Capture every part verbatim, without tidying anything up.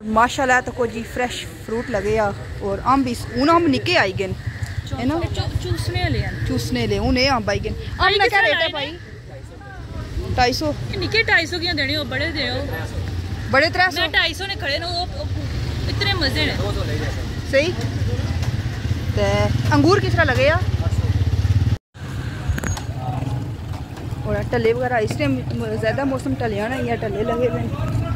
माशाल्लाह तो को जी फ्रेश फ्रूट लगे आ और आम भी हूँ आम निके आई गए है ना चूसने ले चूसने ले हूँ आम आई गए। आम का क्या रेट है भाई? ढाई सौ निके ढाई सौ की देने बड़े दे बड़े त्रै सौ ढाई सौ ने खड़े ने इतने मजे ने सही। ते अंगूर किस तरह लगे आ और टले वगैरह इस टाइम ज़्यादा मौसम टलिया ना या टले लगे हुए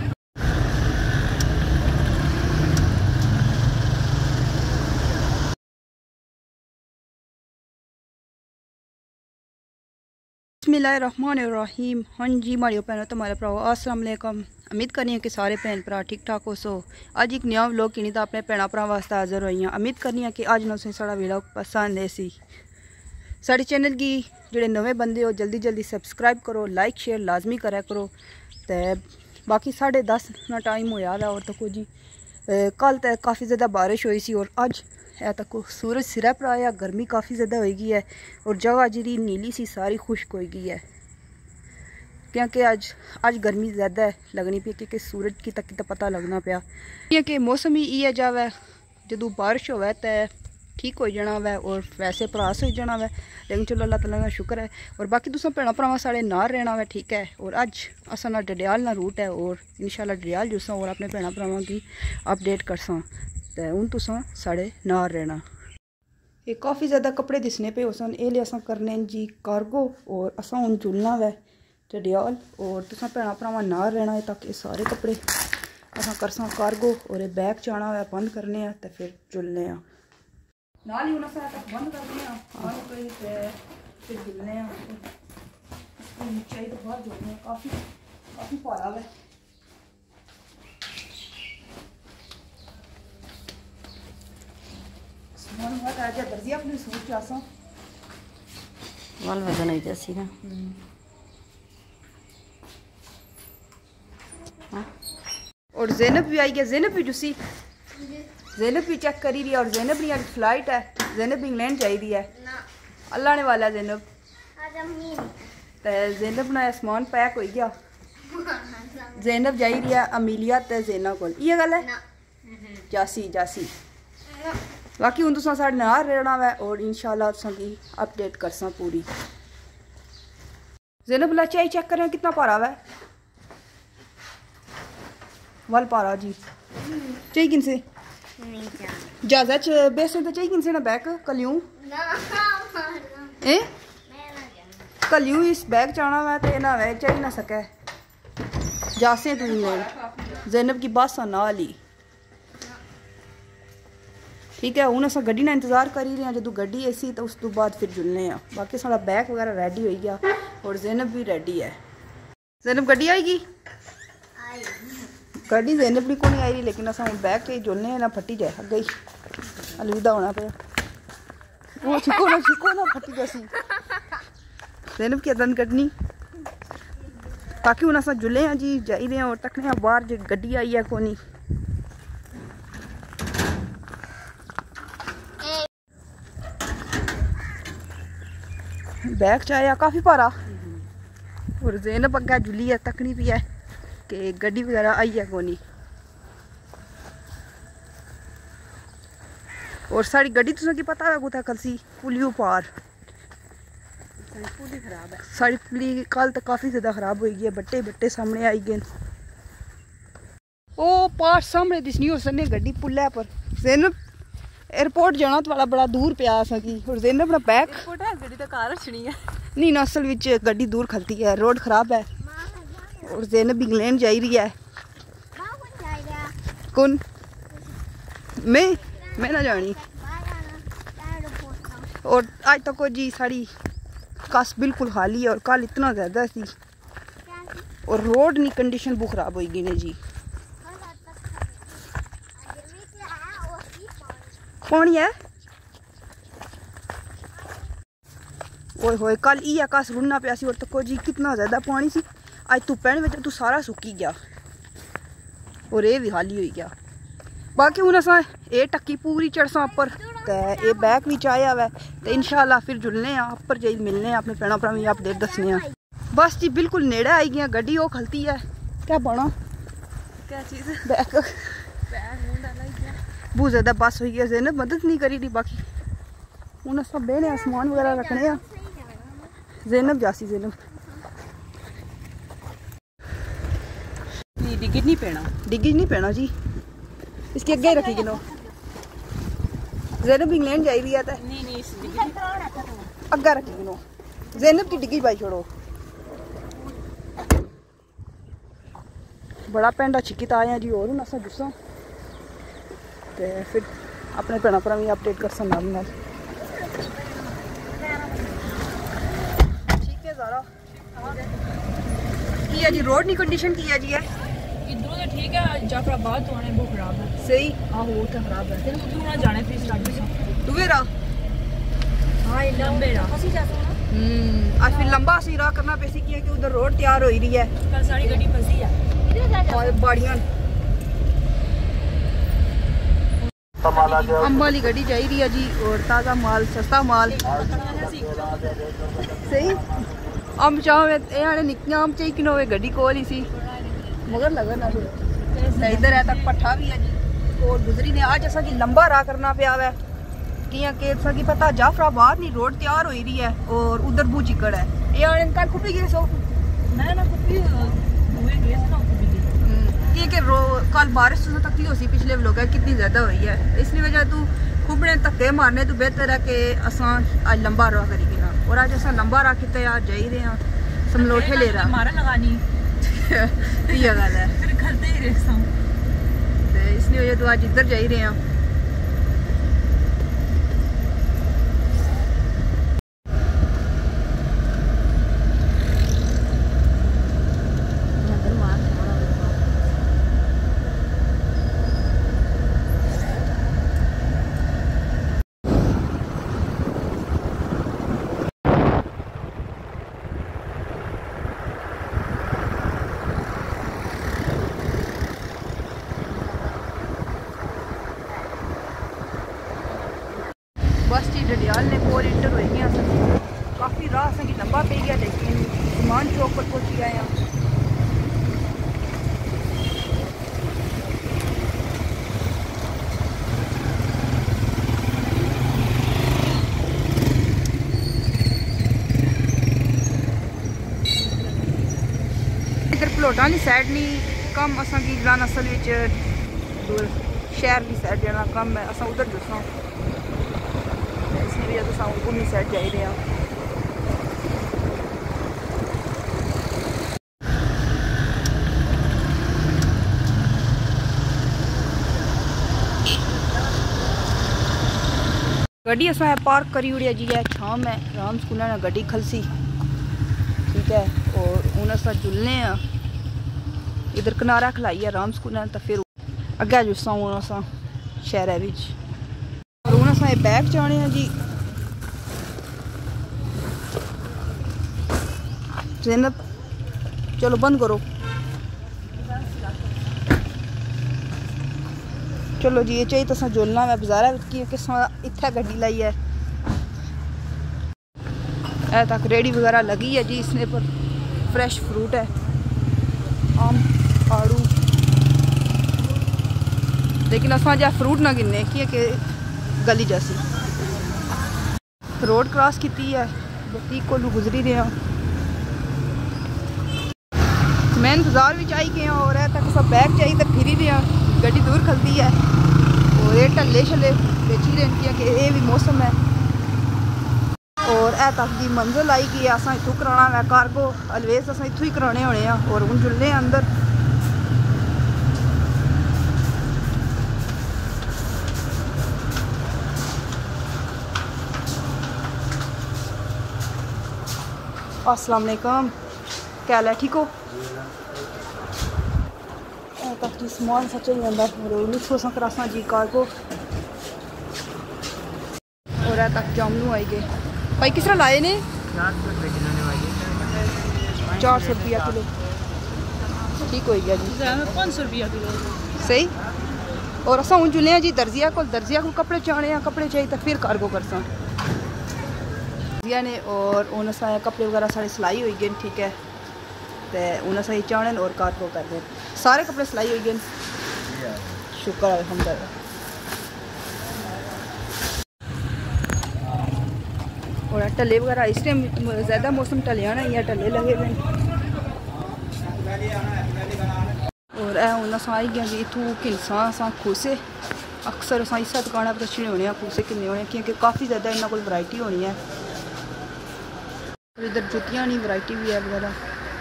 बिस्मिल्लाहिर्रहमानिर्रहीम। हाँ जी मारियो भैनों तुम्हारे भराओ अस्सलाम वालेकुम। उम्मीद करनी है कि सारे भैन भरा ठीक ठाक हो सो। अज एक नया व्लॉग की तो अपने भैन भरा वास्ते हाजिर हुई हैं। उम्मीद करनी है कि अज ना साड़ा व्लॉग पसंद है सी। साढ़े चैनल की जोड़े नवे बंदे हो जल्दी जल्दी सबसक्राइब करो, लाइक शेयर लाजमी करा करो। तो बाकी साढ़े दस ना टाइम होया दा और तो कुछ जी कल तो काफ़ी ज़्यादा बारिश हुई सी और अज है तक सूरज सिरा पर आया, गर्मी काफ़ी ज़्यादा हो गई है और जगह जी नीली सी सारी खुश्क हो गई है क्योंकि अज अज गर्मी ज़्यादा लगनी पी क्योंकि सूरज की तक तो पता लगना पाया क्योंकि मौसम ही इे जावे जो बारिश होवे तो ठीक हो जाना वै और वैसे भरास हो जाना वै। लेकिन चलो अल्लाह ताला का शुक्र है और बाकी तुम भैन भरावां साढ़े नार रहना वै ठीक है। और अज असा ना डडियाल ना रूट है और इंशाल्लाह डडियाल जुसा और अपने भैन भरावां की अपडेट करसा तो हूँ तुसा साढ़े नार रहना। ये काफ़ी ज़्यादा कपड़े दिसने पे उसन ये असा करने जी कार्गो और असा हूँ जुलना वै डडियाल और तुसा भैन भरावां नार रहना है ताकि सारे कपड़े असा करसा कार्गो और बैग चाना वै बंद करने तो फिर जुलने नाल ही तक बंद करने बंद कर फिर जुलने नीचे तो बाहर जुलने काफ़ी काफ़ी भारा है। मन हुआ था आज दर्जी अपनी सूट चासा वाल वजन हो जैसी ना और ज़ैनब भी आई गया। ज़ैनब भी जुसी ज़ैनब भी चेक करी रही है और ज़ैनब नहीं आज फ्लाइट है। ज़ैनब इंग्लैंड चाहिए है अल्लाह ने वाला ज़ैनब तो ज़ैनब ना समान पैक हो गया। ज़ैनब जाई रही है अमीलिया ते ज़ैना कोल ये गल है जासी जासी। बाकी हूँ तुसा साढ़े नाल रहना वै और इंशाल्लाह तुसा की अपडेट करसा पूरी। ज़ैनब ला चाई चेक करें कितना पारा वै वाल पारा जी चाई किन से ज्यादा च बेसन तो चाई किन से ना बैग कलियूं ए कलियूं इस बैग चाना वै तो ना वै चाई ना सके जासे तू ज़ैनब की बस नाल ही ठीक है। हूँ अस गड्डी ना इंतजार करी रहे हैं जो गड्डी ऐसी तो उस तो बाद फिर जुलने बाकी सारा बैग वगैरह रेडी हो गया और ज़ैनब भी रेडी है। ज़ैनब गड्डी आएगी गड्डी ज़ैनब भी को नहीं आई रही लेकिन अस बैग के जुलने ना फटी जाए अगे ही अलविदा होना पे वो छिको ना छिको ना फटी जैसी ज़ैनब की अदन कटनी। बाकी हूँ अस जुले हैं जी जाई रहे हैं और तकने बाहर जो गड्डी आई है कोनी बैग चाया काफ़ी भारा और ज़ैनब अग्गे जुली है तकनी भी है कि गड्डी वगैरह आई है कोनी और साड़ी गड्डी तुसें की पता है कुत्थै खलसी पुलियो पार पुली खराब है साड़ी पुली कल तो काफ़ी ज़्यादा खराब हो गई है बट्टे बट्टे सामने आई गए ओ पार सामने दिसनी हो सने गड्डी पुलै पर। ज़ैनब एयरपोर्ट जाना तो वाला बड़ा दूर पिया सकी और ज़ैनब अपना बैग एयरपोर्ट है गड्डी तो कार रखनी है नहीं ना असल विच गड्डी दूर खलती है रोड खराब है और ज़ैनब इंग्लैंड जा रही है। कौन मैं मैं ना जानी और आज तक जी साड़ी कस बिल्कुल खाली है और कल इतना ज़्यादा सी और रोड नहीं कंडीशन बहुत खराब हो गई ने जी। पानी है ओए होए कल इया कस रुना पिया सी और तको जी कितना ज़्यादा पानी सी अज धुप्पै ने तू सारा सुक्की गया और ये भी खाली हो गया। बाकी हूँ असा ये टक्की पूरी चढ़सा उपर तो ये बैग भी आया वै तो इंशाल्लाह फिर जुलने उपर जाई मिलने अपने भैन भरा भी अपडेट दसने बस जी बिल्कुल नेड़े आई गई गड्डी वो खलती है क्या बना क्या चीज़ बैग बहुत ज़्यादा बस हुई है ज़ैनब मदद नहीं करी दी बाकी उन्हें सब बहने सामान वगैरह रखने हैं ज़ैनब जासी ज़ैनब डिग्गी नहीं पैना डिग्गी नहीं पैना जी इसके अगे रखी गिनो ज़ैनब इंग्लैंड जा रही है तो नहीं नहीं इस अग्गा रखी गिनो ज़ैनब की डिग्गी पाई छोड़ो बड़ा पेंडा छिक्की तो आए जी और हूँ अस जुस्सा तो फिर अपने भैन भरा भी अपडेट कर सकना नाल ठीक है ज़ारा की है जी रोड की कंडीशन की है जी है इधरों तो ठीक है जाफराबाद तो आने बहुत खराब है सही आहो वो तो खराब है तेरे उधरों ना जाने फिर स्टार्ट से तू वेरा हां ये लंबे राह फसी जा सोना हम्म आज फिर लंबा सी राह करना पैसी की है कि उधर रोड तैयार हो रही है कल सारी गड्डी फंसी है और बाड़ियां अम्ब वाली गड्डी जा रही है जी और ताज़ा माल सस्ता माल सही अम्ब चाहे ये निक्कियां अम्ब चाहिए कि गड्डी कोल ही सी मगर लगन इधर है तक पट्ठा भी है जी और गुजरी ने आज असा की लंबा राह करना पिया है किया के असा की पता जाफराबाद नहीं रोड तैयार हो रही है और उधर बू चिकड़ है ये आने कल खुपी गए सो ना ना कुपी हुए गए से ना कुपी ये कि कल बारिश तो तकली हो सी पिछले व्लॉग है कितनी ज़्यादा हुई है इसलिए वजह तू खुबने धक्के मारने तो बेहतर है कि असा आज लंबा राह करी ना और आज असा लंबा राह कितने आज जा ही रहे हैं समलोठे ले रहा मारा लगानी ये गल है फिर करते ही रहता हूं तो इसलिए वजह तू आज इधर जा ही रहे हैं बस जी डडियाल ने कोल इंटर हो गया काफ़ी राह असें लंबा पे गया लेकिन समान चौक पर पहुंची गए हैं इधर भलोटा की साइड नहीं कम असा की जलान असल शहर की साइड जाना कम है असा उधर जुस्सा इसलिए तो साउंड को साइड जा ही रहे हैं गड्डी असा पार्क करी उड़ी जी है शाम है राम स्कूल ने गड्डी खलसी ठीक है और हूँ असा जुलने इधर किनारा खलाई है राम स्कूल ने तो फिर अगे जुस्सा हूँ असा शहर बिच और हूँ असा बैग जाने हैं जी ज़ैनब चलो बंद करो चलो जी ये चाहिए तो जुलना मैं बाजारा की किस इत्थे गड्डी लाई है ए तक रेडी वगैरह लगी है जी इसने पर फ्रेश फ्रूट है आम आड़ू लेकिन असा जो फ्रूट ना गिनने की कि गली जैसी रोड क्रॉस की है बतीक को गुजरी रहे हैं मैन बाजार भी आई गए और है तक सब बैग चाहिए तो फिर ही रहे गड्डी दूर खलती है और ये टल्ले शले बेची रही कि ये भी मौसम है और ए तक की मंजिल आई गई है असा इतों कराना है कार्गो अलवेज अस इतों ही कराने होने हैं और हूँ जुलने अंदर अस्सलाम वालेकुम क्या हाल है ठीक हो तक जी समान सा चाहिए अंदर मिक्स हो करासा जी कार्गो और है तक जामनू आई गए भाई किस तरह लाए ने चार सौ रुपया किलो ठीक हो गया जी पाँच सौ रुपया किलो सही और असा हूँ जुले जी दर्जिया को दर्जिया को कपड़े चाहने कपड़े चाहिए तो फिर कार्गो करसा ने और उन असा कपड़े वगैरह सारी सिलाई हुई गए ठीक है तो उन असा चाहने और कार्गो कर दें सारे कपड़े सिलाई हुई गए शुक्र अल्हम्दुलिल्लाह और टले वगैरह इस टाइम ज़्यादा मौसम टलिया ना या टले लगे हुए और ए हूँ अस आई गए जी इतों किलसा अस खूसे अक्सर अस इस दुकान पर अच्छे होने खूसे किन्ने होने क्योंकि काफ़ी ज़्यादा इन्होंने को वैरायटी होनी है और इधर जुतियाँ नहीं वैरायटी भी है वगैरह।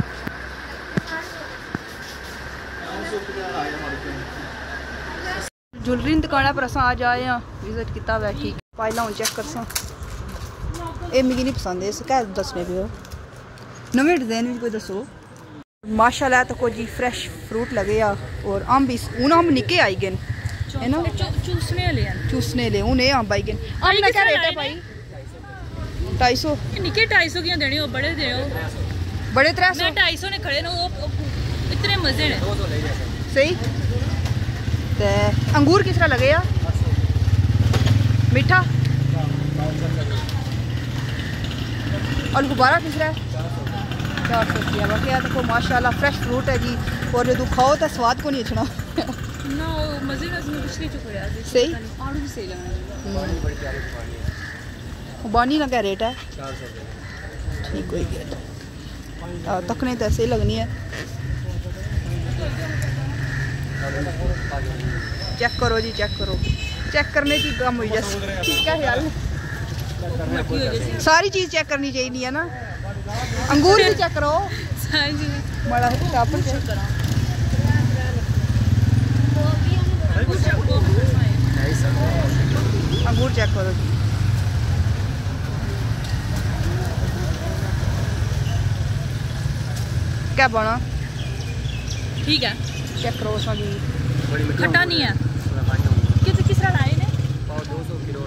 ज्वेलरी दुकान पर अस आ जाए हाँ विजिट किया हुआ ठीक पायला हूँ चेक करसा ये मिगी नहीं पसंद है क्या दसने पे हो नवे डिजाइन भी कोई दसो माशाल्लाह तो कोई जी फ्रेश फ्रूट लगे आ और अम्ब भी हूँ अम्ब निके आई गए है ना चूसने ले चूसने ले हूँ ये अम्ब आई गए अम्ब का क्या रेट है भाई ढाई सौ निके ढाई सौ क्यों देने हो बड़े दे बड़े त्रै सौ ढाई सौ ने खड़े ना इतने मजे ने सही ते अंगूर किस तरह लगे आ मीठा और गुब्बारा किस तरह है चार सौ रुपया बाकी देखो माशाल्लाह फ्रेश फ्रूट है जी और जो खाओ तो स्वाद को नहीं अचना ना मजे में पिछली चुकड़िया सही आड़ू भी सही लगा बानी का क्या रेट है चार सौ ठीक हो गया तकने तो ऐसे ही लगनी है चेक करो जी चेक करो चेक करने की काम हुई जैसे ठीक है ख्याल सारी चीज़ चेक करनी चाहिए है ना अंगूर भी चेक करो बड़ा टापर चेक करो अंगूर चेक करो जी क्या बना ठीक है चेक करो सारी खट्टा नहीं है किस किस तरह लाए ने दो सौ किलो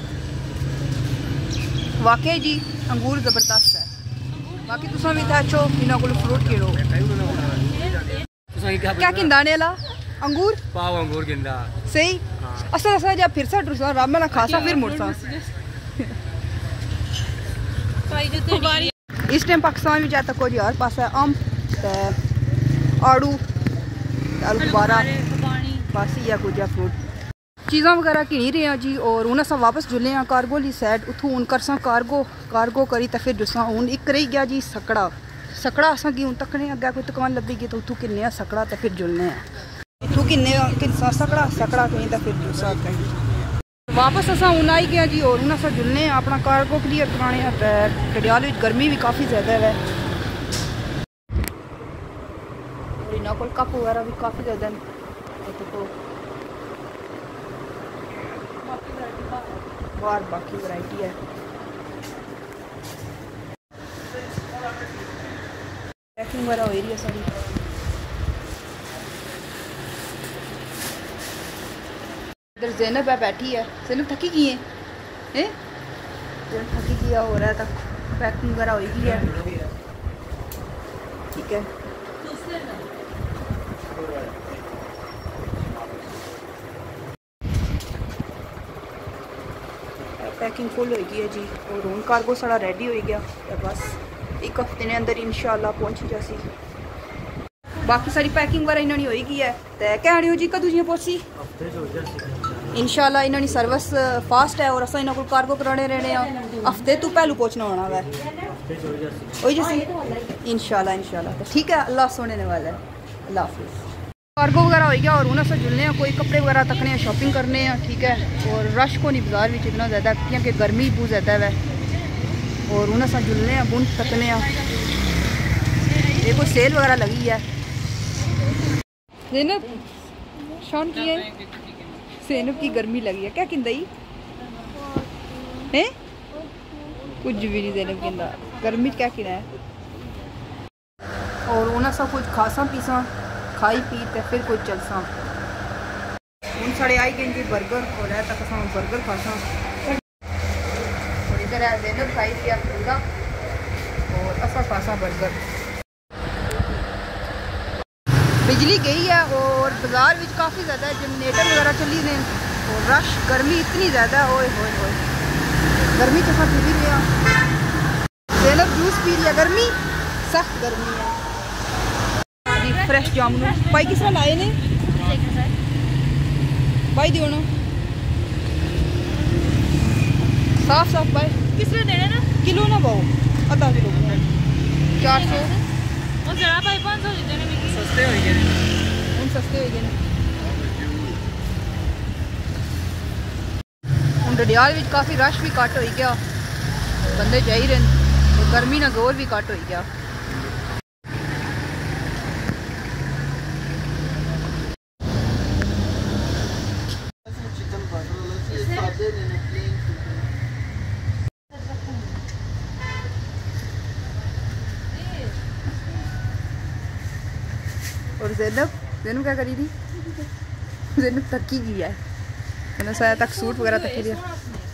वाकई जी अंगूर जबरदस्त है बाकी तुसा भी था अच्छो इना को फ्रूट किलो क्या किंदा ने ला अंगूर पाव अंगूर किंदा सही असा असा जब फिर सा डुसा राम ना खासा फिर मुड़सा इस टाइम पाकिस्तान में जाता कोई हर पास है अम्ब आड़ू गुब्बारा बस या कुछ फ्रूट चीज़ा वगैरह कि नहीं रहे जी और उन्हें सब वापस जुले हैं कार्गो ली साइड उतों हूँ करसा कार्गो कार्गो करी तो फिर जुसा हूँ एक रही गया जी सकड़ा सकड़ा असा की हूँ तकने अगर कोई दुकान लभेगी तो उतों किन्ने सकड़ा तो फिर जुलने इतों किन्ने किसा सकड़ा सकड़ा कहीं तो फिर जुसा कहीं वापस असा हूँ आई गया जी और उन्हें सब जुलने अपना कार्गो क्लीयर कराने गडियाल में गर्मी भी काफ़ी ज़्यादा है इन्होंने को कप वगैरह भी काफ़ी ज़्यादा देखो बाहर बाकी वैरायटी है पैकिंग वगैरह हो रही है सारी इधर ज़ैनब है बैठी है ज़ैनब थकी की है हैं थकी किया हो रहा है तक पैकिंग वगैरह हो गई है ठीक है पैकिंग फुल हो गई है जी और हूँ कार्गो सारा रेडी हो गया तो बस एक हफ्ते ने अंदर इंशाल्लाह पहुँची जासी बाकी सारी पैकिंग वगैरह इन्होंने हो गई है तो क्या हो जी कदों जी पहुँची इंशाल्लाह इन्होंने सर्विस फास्ट है और अस इन्होंने कार्गो कराने रहने हफ्ते तो पहलू पहुँचना होना वै वही जैसे इंशाल्लाह इंशाल्लाह तो ठीक है अल्लाह सोने ने वाला है अल्लाह हाफिज़ कार्गो वगैरह हो गया और उन्हें से जुलने हैं कोई कपड़े वगैरह तकने हैं शॉपिंग करने हैं ठीक है और रश को नहीं बाजार में इतना ज़्यादा क्योंकि गर्मी बहुत ज़्यादा है और उन्हें से जुलने हैं बुन तकने हैं ये कोई सेल वगैरह लगी है ज़ैनब शान की है ज़ैनब की गर्मी लगी है क्या किंदा है कुछ भी नहीं ज़ैनब किंदा गर्मी क्या किना है और उन्हें सब कुछ खासा पीसा खाई पी तो फिर कुछ चलसा हूँ साढ़े आई गए जी बर्गर और है तक अस बर्गर खासा और इधर है ज़ैनब खाई पिया पूरा और असा खासा बर्गर बिजली गई है और बाजार में काफ़ी ज़्यादा जनरेटर वगैरह चली ने और रश गर्मी इतनी ज़्यादा होए होए होए गर्मी तो सब पी लिया ज़ैनब जूस पी लिया गर्मी सख्त गर्मी है फ्रेश जामुन भाई किस तरह लाए ने भाई दियो ना साफ साफ भाई किस तरह देने ना किलो ना पाओ अद्धा किलो चार सौ ਉਹ ਜਰਾ ਭਾਈ पाँच सौ ਦਿੱਤੇ ਨੇ ਮਿੱਕੀ सस्ते हो गए ਹੁਣ ਸਸਤੇ ਹੋ ਗਏ ਨੇ ਹੁਣ ਡਡਿਆਲ ਵਿੱਚ ਕਾਫੀ ਰਸ਼ ਵੀ ਘੱਟ ਹੋਈ ਗਿਆ ਬੰਦੇ ਚਾਹੀ ਰਹੇ ਤੇ ਗਰਮੀ ਨਾਲ ਗੋਰ ਵੀ ਘੱਟ ਹੋਈ ਗਿਆ और ज़ैनब ज़ैनब क्या करी थी ज़ैनब थकी की है मैंने साया तक सूट वगैरह थकी दिया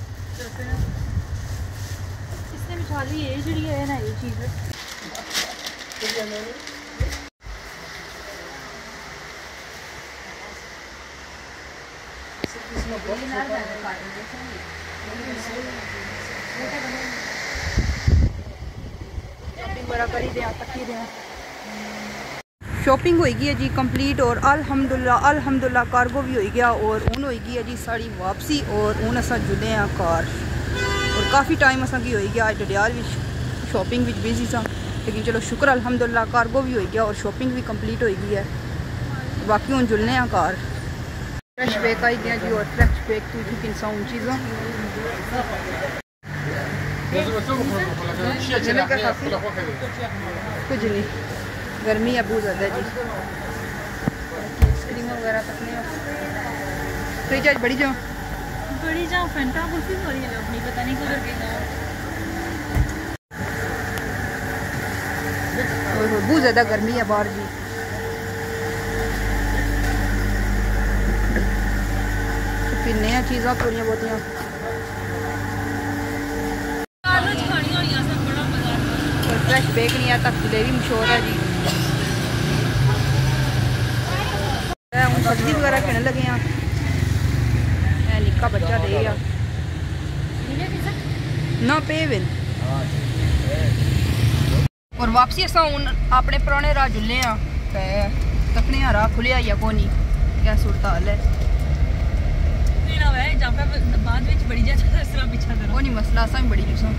इसने बिठा ली ये जी है ना ये चीज़ शॉपिंग वगैरह करी दे थकी दे शॉपिंग होगी है जी कंप्लीट और अल्हम्दुलिल्लाह अल्हम्दुलिल्लाह कार्गो भी हो गया और हूँ होगी है जी साड़ी वापसी और हूँ अस जुले हैं कार और काफ़ी टाइम असा की हो गया अज डडियाल भी शॉपिंग भी बिजी सा लेकिन चलो शुक्र अल्हम्दुलिल्लाह कार्गो भी हो गया और शॉपिंग भी कंप्लीट हो गई है बाकी हूँ जुलने हैं कार फ्रैश बैग आई गया जी और फ्रैश बैग की भी किन उन चीज़ों कुछ नहीं गर्मी है बहुत ज़्यादा जी आइसक्रीम वगैरह तकने फ्रिज आज बड़ी जाओ बड़ी जाओ फंटा कुल्फी हो रही है अपनी पता नहीं कलर के बहुत ज़्यादा गर्मी है बाहर जी फिर नया चीज़ा थोड़ी बहुतियाँ फ्रैश बेक नहीं है तक जलेबी मशहूर है जी हम सब्जी वगैरह कहने लगे हैं निक्का बच्चा दे गया ना पे बिन और वापसी असा हूँ अपने पुराने राह जुले हाँ तकने राह खुलिया या कोनी क्या सूरत हाल है बाद में बड़ी जा इस तरह पीछा करो वो नहीं मसला असा भी बड़ी जुसा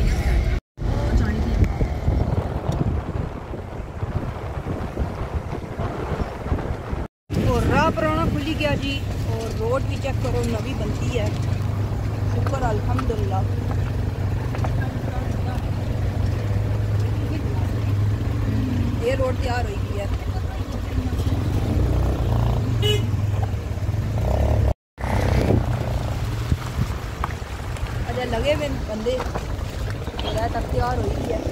और राह पुराना खुली गया जी और रोड भी चेक करो नवी बनती है शुक्र अल्हम्दुलिल्लाह ये रोड तैयार हो गई है अजय लगे हुए बंदे तक तैयार हो गई है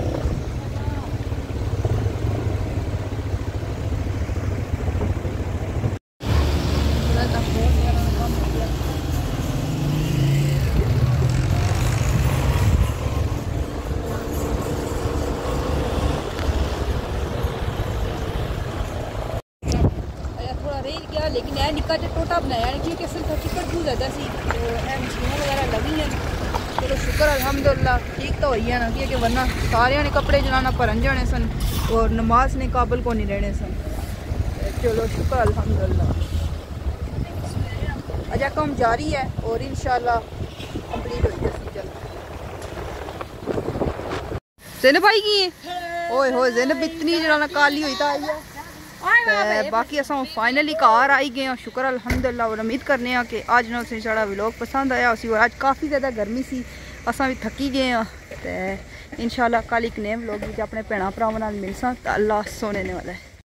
लेकिन यह निक्का जो टोटा बनाया है क्योंकि सिर्फ टिकट बहुत ज़्यादा सी तो यह मशीनें वगैरह लगी हैं चलो शुक्र अल्हम्दुलिल्लाह ठीक तो हुई है ना क्योंकि वरना सारे ने कपड़े जलाना भरन जाने सन और नमाज ने काबल को नहीं रहने सन चलो शुक्र अल्हम्दुलिल्लाह अजा काम जारी है और इंशाल्लाह कंप्लीट हो जाए चल ज़ैनब आई गई है ओए हो ज़ैनब इतनी जना काली हुई था आई है बाकी असा फाइनली घर आई गए हैं शुक्र अल्हम्दुलिल्लाह और उम्मीद करने हैं कि अज ना उसे साड़ा व्लॉग पसंद आया उसी और अज काफ़ी ज़्यादा गर्मी सी असा भी थकी गए हैं तो इंशाल्लाह कल एक नए व्लॉग अपने भैन भरावां नाल मिलसां तो अल्लाह सोने वाला है।